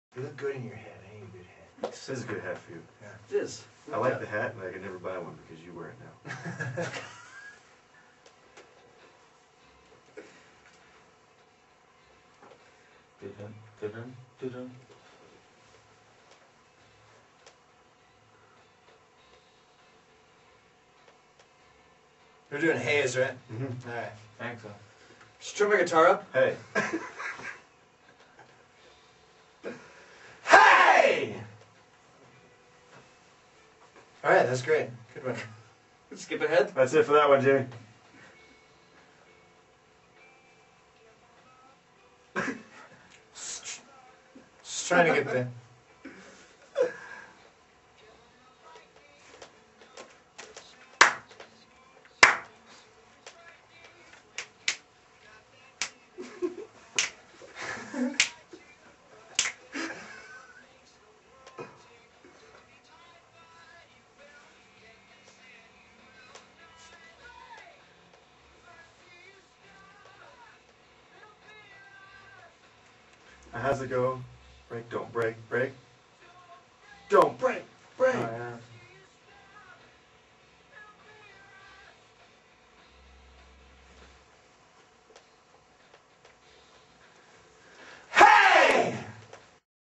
You look good in your head. I need a good head. This is a good hat for you. Yeah. It is. I like the hat, and I can never buy one because you wear it now. We're doing haze, right? Mm-hmm. Alright. Thanks. Strum my guitar up. Hey. Hey! Alright, that's great. Good one. Skip ahead. That's it for that one, Jimmy. Just trying to get the... How's it go? Break, don't break, break. Don't break, break. Oh, yeah.